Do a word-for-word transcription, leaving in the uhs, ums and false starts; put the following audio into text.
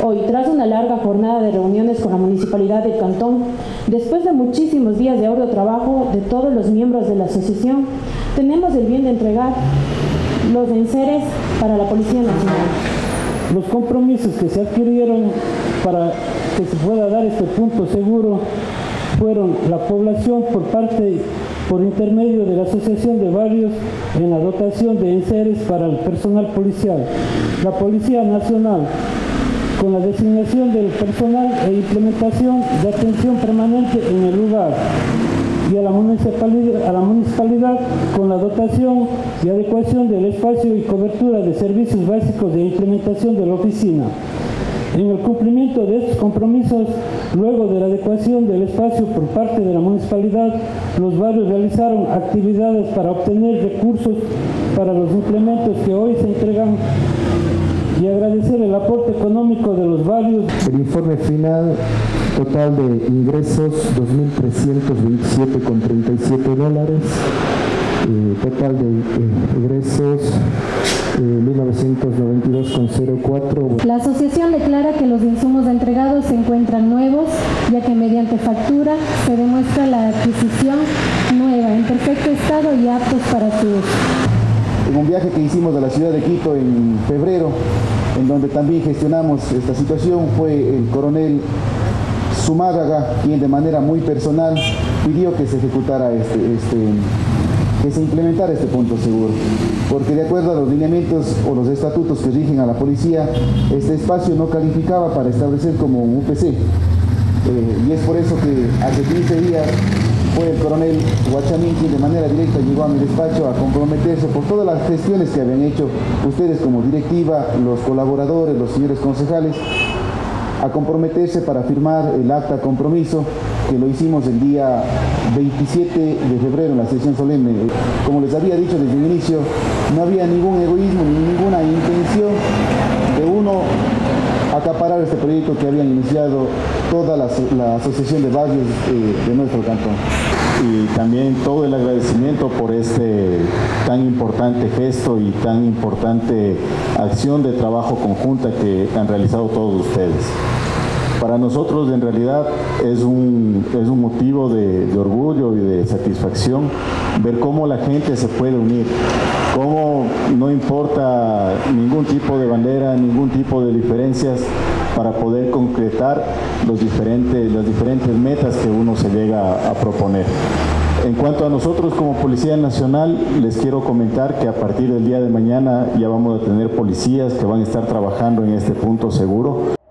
Hoy, tras una larga jornada de reuniones con la Municipalidad del Cantón, después de muchísimos días de arduo trabajo de todos los miembros de la asociación, tenemos el bien de entregar los enseres para la Policía Nacional. Los compromisos que se adquirieron para que se pueda dar este punto seguro fueron la población por parte, por intermedio de la Asociación de Barrios, en la dotación de enseres para el personal policial, la Policía Nacional, con la designación del personal e implementación de atención permanente en el lugar, y a la municipalidad, a la municipalidad con la dotación y adecuación del espacio y cobertura de servicios básicos de implementación de la oficina. En el cumplimiento de estos compromisos, luego de la adecuación del espacio por parte de la municipalidad, los barrios realizaron actividades para obtener recursos para los implementos que hoy se entregan y agradecer el aporte económico de los barrios. El informe final total de ingresos dos mil trescientos veintisiete con treinta y siete dólares, eh, total de eh, egresos eh, mil novecientos noventa y dos con cero cuatro. La asociación declara que los insumos entregados se encuentran nuevos, ya que mediante factura se demuestra la adquisición nueva, en perfecto estado y aptos para su uso. En un viaje que hicimos a la ciudad de Quito en febrero, en donde también gestionamos esta situación, fue el coronel Zumárraga quien de manera muy personal pidió que se ejecutara este, este, que se implementara este punto seguro, porque de acuerdo a los lineamientos o los estatutos que rigen a la policía, este espacio no calificaba para establecer como un U P C, eh, y es por eso que hace quince días fue el coronel Guachamín quien de manera directa llegó a mi despacho a comprometerse por todas las gestiones que habían hecho ustedes como directiva, los colaboradores, los señores concejales, a comprometerse para firmar el acta compromiso, que lo hicimos el día veintisiete de febrero en la sesión solemne. Como les había dicho desde el inicio, no había ningún egoísmo ni ninguna intención de uno acaparar este proyecto que habían iniciado toda la, la asociación de barrios eh, de nuestro cantón. Y también todo el agradecimiento por este tan importante gesto y tan importante acción de trabajo conjunta que han realizado todos ustedes. Para nosotros en realidad es un, es un motivo de, de orgullo y de satisfacción ver cómo la gente se puede unir, cómo no importa ningún tipo de bandera, ningún tipo de diferencias para poder concretar los diferentes, las diferentes metas que uno se llega a proponer. En cuanto a nosotros como Policía Nacional, les quiero comentar que a partir del día de mañana ya vamos a tener policías que van a estar trabajando en este punto seguro.